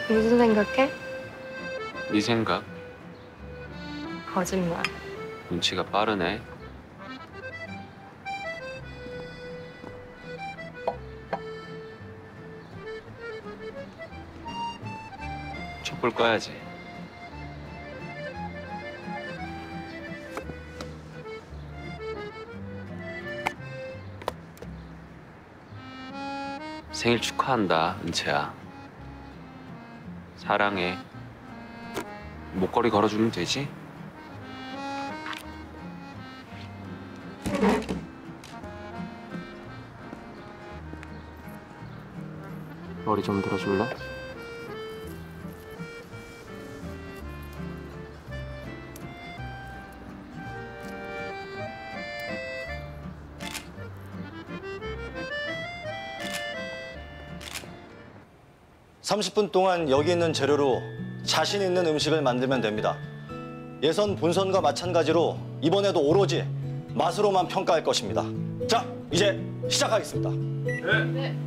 무슨 생각해? 네 생각? 거짓말. 눈치가 빠르네. 촛불 꺼야지. 생일 축하한다, 은채야. 사랑해. 목걸이 걸어주면 되지? 머리 좀 들어줄래? (30분) 동안 여기 있는 재료로 자신 있는 음식을 만들면 됩니다. 예선, 본선과 마찬가지로 이번에도 오로지 맛으로만 평가할 것입니다. 자, 이제 시작하겠습니다. 네.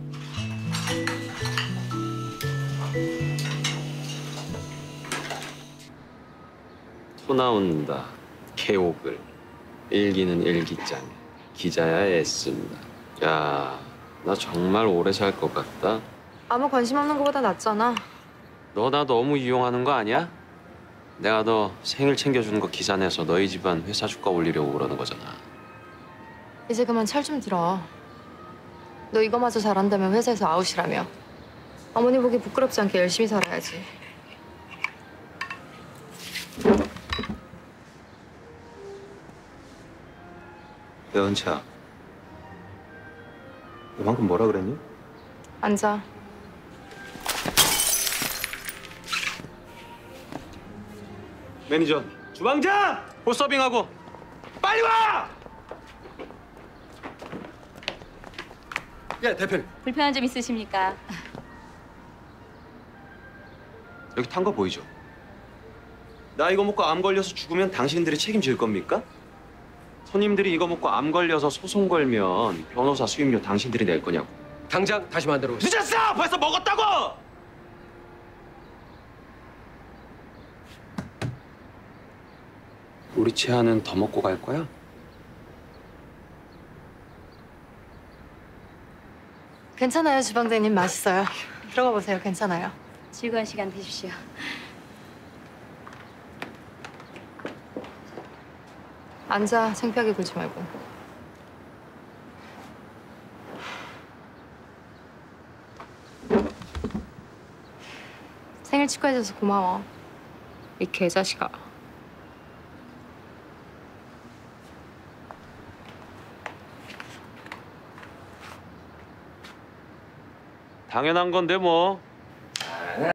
토 나온다. 개옥을. 일기는 일기장에. 기자야 애쓴다. 야, 나 정말 오래 살 것 같다. 아무 관심 없는 것보다 낫잖아. 너 나 너무 이용하는 거 아니야? 내가 너 생일 챙겨주는 거 기사 내서 너희 집안 회사 주가 올리려고 그러는 거잖아. 이제 그만 철 좀 들어. 너 이거마저 잘한다면 회사에서 아웃이라며. 어머니 보기 부끄럽지 않게 열심히 살아야지. 야, 은채야. 너 방금 뭐라 그랬니? 앉아. 매니저. 주방장! 홀서빙하고 빨리 와! 야, 대표님. 불편한 점 있으십니까? 여기 탄 거 보이죠? 나 이거 먹고 암 걸려서 죽으면 당신들이 책임질 겁니까? 손님들이 이거 먹고 암 걸려서 소송 걸면 변호사 수임료 당신들이 낼 거냐고. 당장 다시 만들어 보세요. 늦었어! 벌써 먹었다고! 우리 채아는 더 먹고 갈 거야? 괜찮아요, 주방장님. 맛있어요. 들어가 보세요. 괜찮아요. 즐거운 시간 되십시오. 앉아. 창피하게 굴지 말고. 생일 축하해줘서 고마워. 이 개자식아. 당연한 건데 뭐.